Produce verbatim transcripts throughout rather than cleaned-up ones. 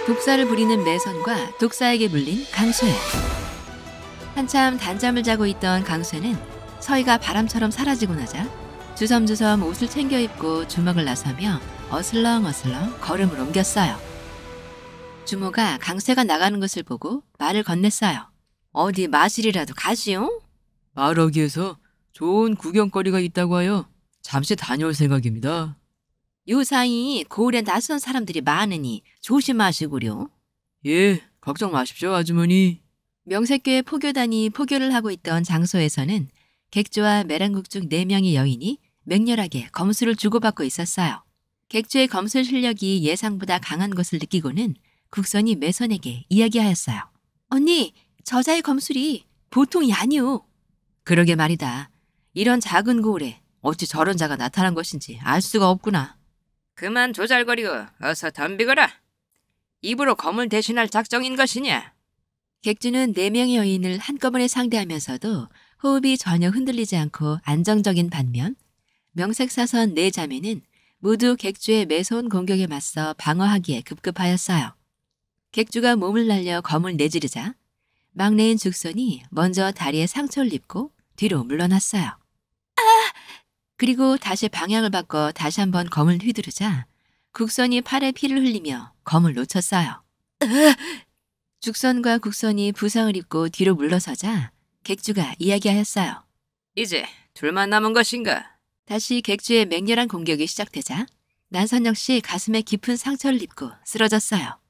독사를 부리는 매선과 독사에게 물린 강쇠. 한참 단잠을 자고 있던 강쇠는 서희가 바람처럼 사라지고 나자 주섬주섬 옷을 챙겨 입고 주먹을 나서며 어슬렁어슬렁 걸음을 옮겼어요. 주모가 강쇠가 나가는 것을 보고 말을 건넸어요. 어디 마실이라도 가시오? 말하기에서 좋은 구경거리가 있다고 하여 잠시 다녀올 생각입니다. 요사이 고을에 낯선 사람들이 많으니 조심하시구려. 예, 걱정 마십시오, 아주머니. 명색교의 포교단이 포교를 하고 있던 장소에서는 객주와 매랑국 중 네 명의 여인이 맹렬하게 검술을 주고받고 있었어요. 객주의 검술 실력이 예상보다 강한 것을 느끼고는 국선이 매선에게 이야기하였어요. 언니, 저자의 검술이 보통이 아니오. 그러게 말이다. 이런 작은 고을에 어찌 저런 자가 나타난 것인지 알 수가 없구나. 그만 조잘거리고 어서 덤비거라. 입으로 검을 대신할 작정인 것이냐? 객주는 네 명의 여인을 한꺼번에 상대하면서도 호흡이 전혀 흔들리지 않고 안정적인 반면 명색사선 네 자매는 모두 객주의 매서운 공격에 맞서 방어하기에 급급하였어요. 객주가 몸을 날려 검을 내지르자 막내인 죽선이 먼저 다리에 상처를 입고 뒤로 물러났어요. 아! 그리고 다시 방향을 바꿔 다시 한번 검을 휘두르자 국선이 팔에 피를 흘리며 검을 놓쳤어요. 으! 죽선과 국선이 부상을 입고 뒤로 물러서자 객주가 이야기하였어요. 이제 둘만 남은 것인가? 다시 객주의 맹렬한 공격이 시작되자 난선 역시 가슴에 깊은 상처를 입고 쓰러졌어요.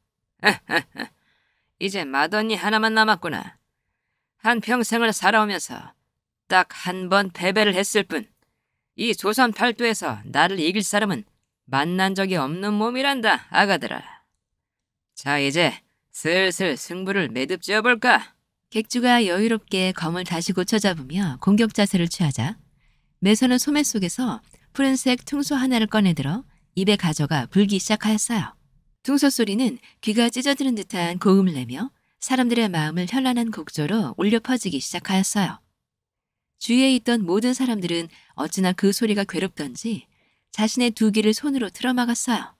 이제 맏언니 하나만 남았구나. 한평생을 살아오면서 딱 한 번 패배를 했을 뿐 이 조선 팔도에서 나를 이길 사람은 만난 적이 없는 몸이란다, 아가들아. 자, 이제 슬슬 승부를 매듭지어볼까? 객주가 여유롭게 검을 다시 고쳐잡으며 공격 자세를 취하자 매선은 소매 속에서 푸른색 퉁소 하나를 꺼내들어 입에 가져가 불기 시작하였어요. 퉁소 소리는 귀가 찢어지는 듯한 고음을 내며 사람들의 마음을 현란한 곡조로 울려 퍼지기 시작하였어요. 주위에 있던 모든 사람들은 어찌나 그 소리가 괴롭던지 자신의 두 귀를 손으로 틀어막았어요.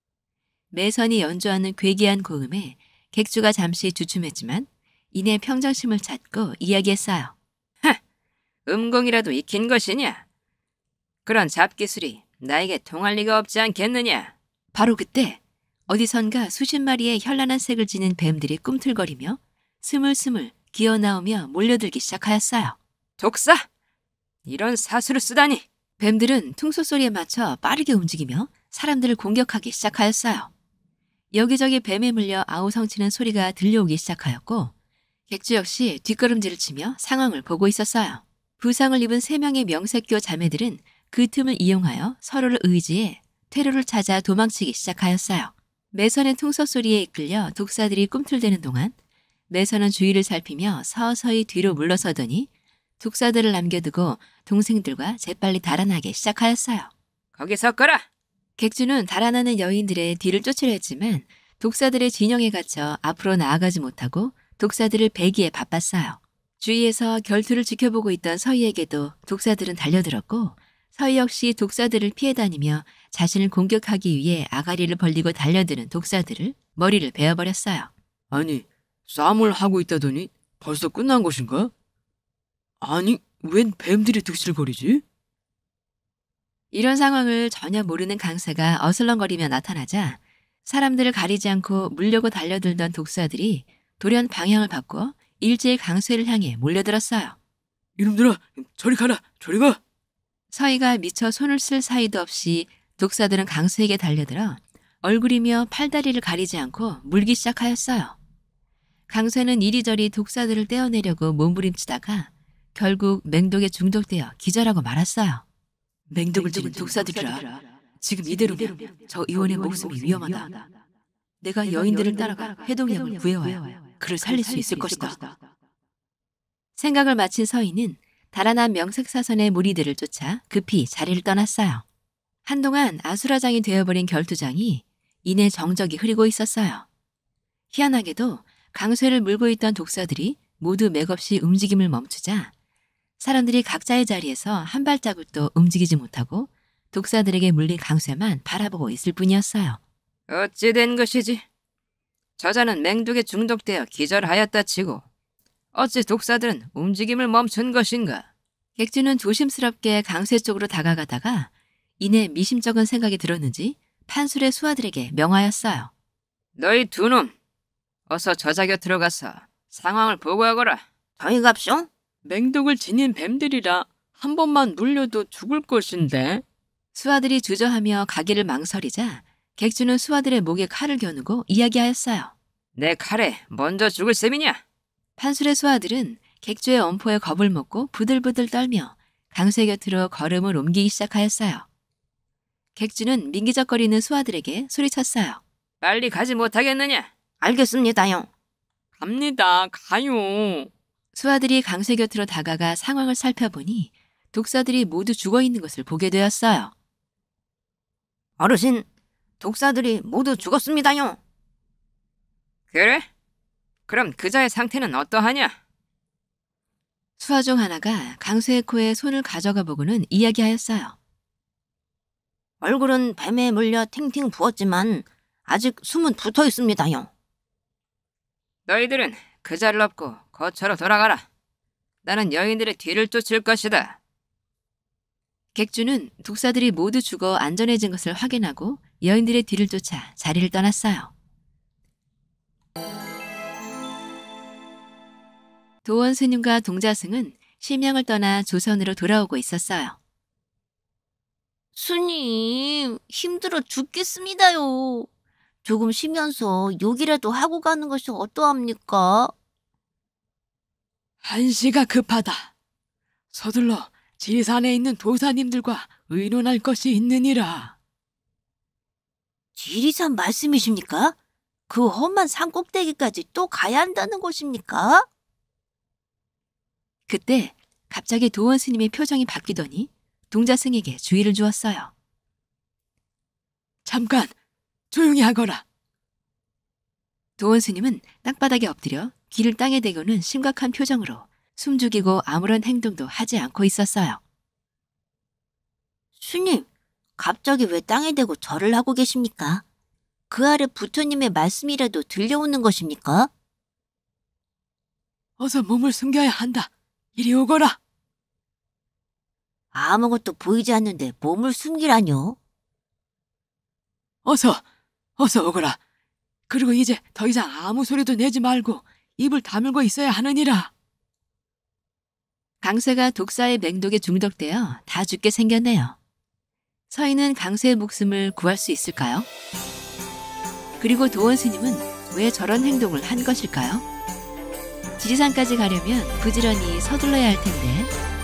매선이 연주하는 괴기한 고음에 객주가 잠시 주춤했지만 이내 평정심을 찾고 이야기했어요. 하! 음공이라도 익힌 것이냐? 그런 잡기술이 나에게 통할 리가 없지 않겠느냐? 바로 그때 어디선가 수십 마리의 현란한 색을 지닌 뱀들이 꿈틀거리며 스물스물 기어나오며 몰려들기 시작하였어요. 독사! 이런 사수를 쓰다니! 뱀들은 퉁소 소리에 맞춰 빠르게 움직이며 사람들을 공격하기 시작하였어요. 여기저기 뱀에 물려 아우성치는 소리가 들려오기 시작하였고 객주 역시 뒷걸음질을 치며 상황을 보고 있었어요. 부상을 입은 세 명의 명색교 자매들은 그 틈을 이용하여 서로를 의지해 퇴로를 찾아 도망치기 시작하였어요. 매선의 퉁소 소리에 이끌려 독사들이 꿈틀대는 동안 매선은 주위를 살피며 서서히 뒤로 물러서더니 독사들을 남겨두고 동생들과 재빨리 달아나기 시작하였어요. 거기 섰거라! 객주는 달아나는 여인들의 뒤를 쫓으려 했지만 독사들의 진영에 갇혀 앞으로 나아가지 못하고 독사들을 베기에 바빴어요. 주위에서 결투를 지켜보고 있던 서희에게도 독사들은 달려들었고 서희 역시 독사들을 피해 다니며 자신을 공격하기 위해 아가리를 벌리고 달려드는 독사들을 머리를 베어버렸어요. 아니, 싸움을 하고 있다더니 벌써 끝난 것인가? 아니, 웬 뱀들이 득실거리지? 이런 상황을 전혀 모르는 강세가 어슬렁거리며 나타나자 사람들을 가리지 않고 물려고 달려들던 독사들이 돌연 방향을 바꿔 일제히 강쇠를 향해 몰려들었어요. 이놈들아, 저리 가라, 저리 가! 서희가 미처 손을 쓸 사이도 없이 독사들은 강쇠에게 달려들어 얼굴이며 팔다리를 가리지 않고 물기 시작하였어요. 강쇠는 이리저리 독사들을 떼어내려고 몸부림치다가 결국 맹독에 중독되어 기절하고 말았어요. 맹독을 지닌 독사들이라 지금 이대로면 저 의원의 목숨이 위험하다. 내가 여인들을 따라가 해독약을 구해와야 그를 살릴 수 있을 것이다. 생각을 마친 서희는 달아난 명색사선의 무리들을 쫓아 급히 자리를 떠났어요. 한동안 아수라장이 되어버린 결투장이 이내 정적이 흐리고 있었어요. 희한하게도 강쇠를 물고 있던 독사들이 모두 맥없이 움직임을 멈추자 사람들이 각자의 자리에서 한 발자국도 움직이지 못하고 독사들에게 물린 강쇠만 바라보고 있을 뿐이었어요. 어찌 된 것이지? 저자는 맹독에 중독되어 기절하였다 치고 어찌 독사들은 움직임을 멈춘 것인가? 객주는 조심스럽게 강쇠 쪽으로 다가가다가 이내 미심쩍은 생각이 들었는지 판술의 수하들에게 명하였어요. 너희 두 놈, 어서 저자 곁으로 가서 상황을 보고하거라. 저희갑쇼? 맹독을 지닌 뱀들이라 한 번만 물려도 죽을 것인데. 수하들이 주저하며 가기를 망설이자 객주는 수하들의 목에 칼을 겨누고 이야기하였어요. 내 칼에 먼저 죽을 셈이냐? 판술의 수하들은 객주의 엄포에 겁을 먹고 부들부들 떨며 강쇠 곁으로 걸음을 옮기기 시작하였어요. 객주는 민기적거리는 수하들에게 소리쳤어요. 빨리 가지 못하겠느냐? 알겠습니다요. 갑니다. 가요. 수하들이 강쇠 곁으로 다가가 상황을 살펴보니 독사들이 모두 죽어있는 것을 보게 되었어요. 어르신, 독사들이 모두 죽었습니다요. 그래? 그럼 그자의 상태는 어떠하냐? 수하 중 하나가 강쇠의 코에 손을 가져가 보고는 이야기하였어요. 얼굴은 뱀에 물려 팅팅 부었지만 아직 숨은 붙어 있습니다요. 너희들은 그자를 업고 거처로 돌아가라. 나는 여인들의 뒤를 쫓을 것이다. 객주는 독사들이 모두 죽어 안전해진 것을 확인하고 여인들의 뒤를 쫓아 자리를 떠났어요. 도원 스님과 동자승은 실명을 떠나 조선으로 돌아오고 있었어요. 스님, 힘들어 죽겠습니다요. 조금 쉬면서 욕이라도 하고 가는 것이 어떠합니까? 한시가 급하다. 서둘러 지리산에 있는 도사님들과 의논할 것이 있느니라. 지리산 말씀이십니까? 그 험한 산 꼭대기까지 또 가야 한다는 것입니까? 그때 갑자기 도원 스님의 표정이 바뀌더니 동자승에게 주의를 주었어요. 잠깐 조용히 하거라. 도원 스님은 땅바닥에 엎드려 귀를 땅에 대고는 심각한 표정으로 숨죽이고 아무런 행동도 하지 않고 있었어요. 스님, 갑자기 왜 땅에 대고 절을 하고 계십니까? 그 아래 부처님의 말씀이라도 들려오는 것입니까? 어서 몸을 숨겨야 한다. 이리 오거라. 아무것도 보이지 않는데 몸을 숨기라뇨? 어서, 어서 오거라. 그리고 이제 더 이상 아무 소리도 내지 말고 입을 다물고 있어야 하느니라. 강쇠가 독사의 맹독에 중독되어 다 죽게 생겼네요. 서인은 강쇠의 목숨을 구할 수 있을까요? 그리고 도원 스님은 왜 저런 행동을 한 것일까요? 지리산까지 가려면 부지런히 서둘러야 할 텐데